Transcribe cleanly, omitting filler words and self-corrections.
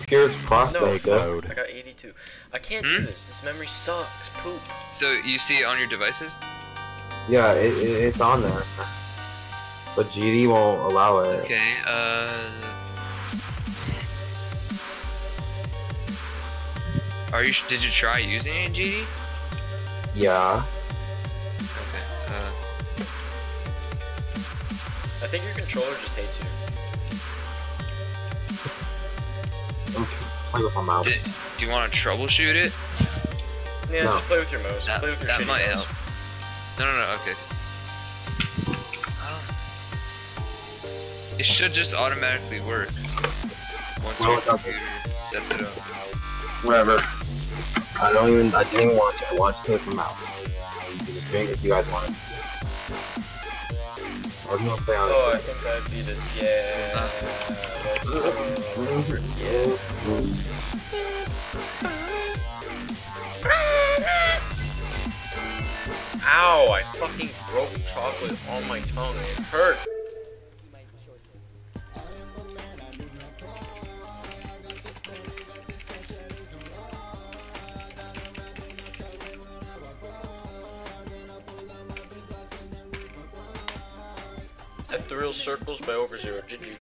Computer's prostate, no, I got 82. I can't do this. This memory sucks. Poop. So you see it on your devices? Yeah, it's on there. But GD won't allow it. Okay, did you try using it in GD? Yeah. Okay, I think your controller just hates you. I'm playing with my mouse. Do you want to troubleshoot it? Yeah, No. just play with your mouse. Play with your that shitty might mouse. help. No, okay. It should just automatically work once your computer sets it up. Whatever. I didn't want to. I wanted to play with my mouse. I'm just doing this you guys wanted. I was gonna play on Oh, I think I beat it. Yeah. Let's go. Yeah. Ow! I fucking broke chocolate on my tongue. It hurt. Ethereal Circles by OverZero. GG.